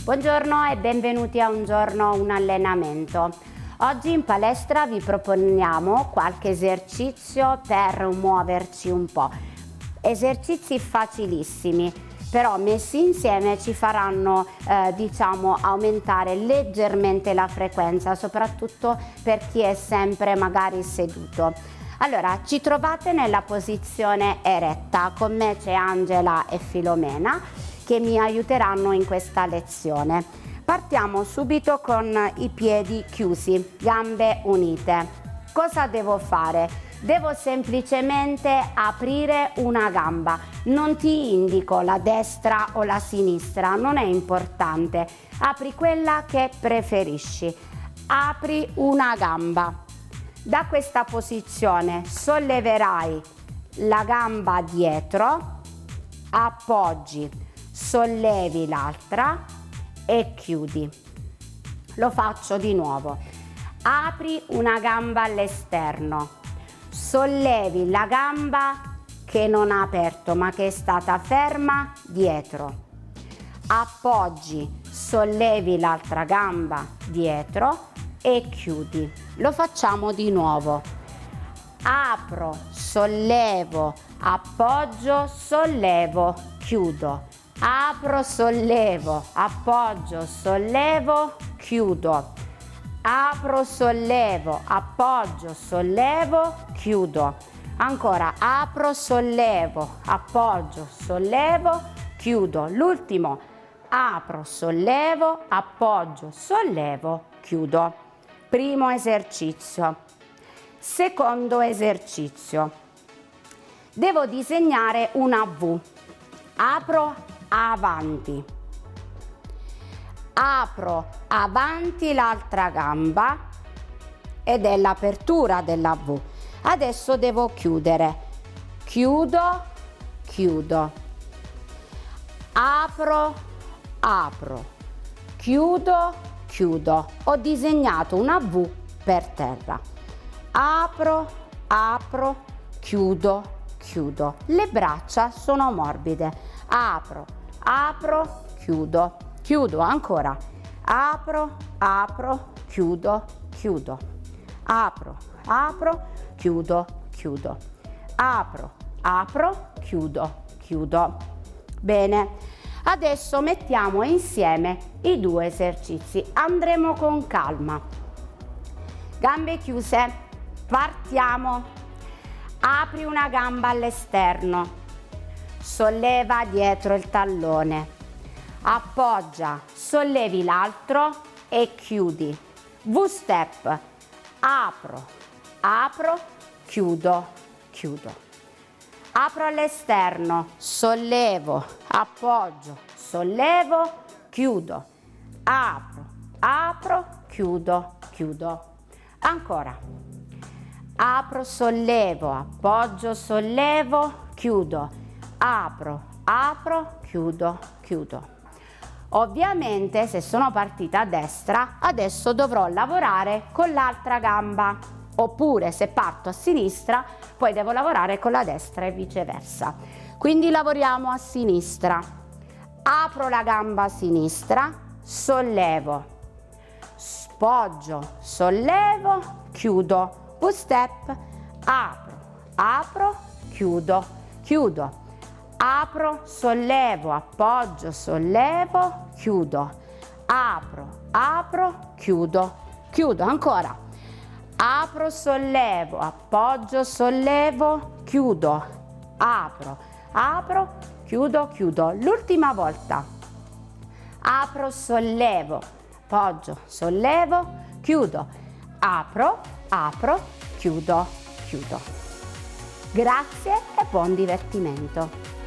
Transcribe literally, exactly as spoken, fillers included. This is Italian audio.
Buongiorno e benvenuti a Un giorno un allenamento. Oggi in palestra vi proponiamo qualche esercizio per muoverci un po'. Esercizi facilissimi, però messi insieme ci faranno eh, diciamo aumentare leggermente la frequenza, soprattutto per chi è sempre magari seduto. Allora, ci trovate nella posizione eretta, con me c'è Angela e Filomena che mi aiuteranno in questa lezione. Partiamo subito con i piedi chiusi, gambe unite. Cosa devo fare? Devo semplicemente aprire una gamba. Non ti indico la destra o la sinistra, non è importante. Apri quella che preferisci. Apri una gamba. Da questa posizione solleverai la gamba dietro, appoggi, sollevi l'altra e chiudi. Lo faccio di nuovo. Apri una gamba all'esterno, sollevi la gamba che non ha aperto ma che è stata ferma dietro, appoggi, sollevi l'altra gamba dietro e chiudi. Lo facciamo di nuovo. Apro, sollevo, appoggio, sollevo, chiudo. Apro, sollevo, appoggio, sollevo, chiudo. Apro, sollevo, appoggio, sollevo, chiudo. Ancora, apro, sollevo, appoggio, sollevo, chiudo. L'ultimo, apro, sollevo, appoggio, sollevo, chiudo. Primo esercizio. Secondo esercizio. Devo disegnare una V. Apro avanti, apro avanti l'altra gamba ed è l'apertura della V. Adesso devo chiudere, chiudo, chiudo, apro, apro, chiudo, chiudo. Ho disegnato una V per terra. Apro, apro, chiudo, chiudo. Le braccia sono morbide. Apro, apro, chiudo, chiudo. Ancora. Apro, apro, chiudo, chiudo. Apro, apro, chiudo, chiudo. Apro, apro, chiudo, chiudo. Bene. Adesso mettiamo insieme i due esercizi. Andremo con calma. Gambe chiuse. Partiamo. Apri una gamba all'esterno. Solleva dietro il tallone, appoggia, sollevi l'altro e chiudi. V-step, apro, apro, chiudo, chiudo. Apro all'esterno, sollevo, appoggio, sollevo, chiudo. Apro, apro, chiudo, chiudo. Ancora. Apro, sollevo, appoggio, sollevo, chiudo. Apro, apro, chiudo, chiudo. Ovviamente se sono partita a destra, adesso dovrò lavorare con l'altra gamba. Oppure se parto a sinistra, poi devo lavorare con la destra e viceversa. Quindi lavoriamo a sinistra. Apro la gamba sinistra, sollevo, spoggio, sollevo, chiudo. V-step, apro, apro, chiudo, chiudo. Apro, sollevo, appoggio, sollevo, chiudo. Apro, apro, chiudo, chiudo. Ancora. Apro, sollevo, appoggio, sollevo, chiudo. Apro, apro, chiudo, chiudo. L'ultima volta. Apro, sollevo, appoggio, sollevo, chiudo. Apro, apro, chiudo, chiudo. Grazie e buon divertimento.